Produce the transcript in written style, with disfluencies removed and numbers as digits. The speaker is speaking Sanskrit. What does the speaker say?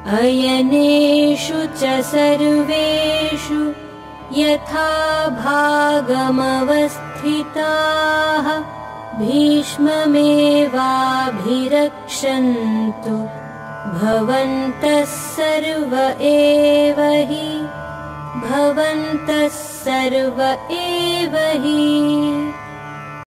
अयनेषु च सर्वेषु यथा भागमवस्थिताः भीष्ममेवाभिरक्षन्तु भवन्तः सर्व एव हि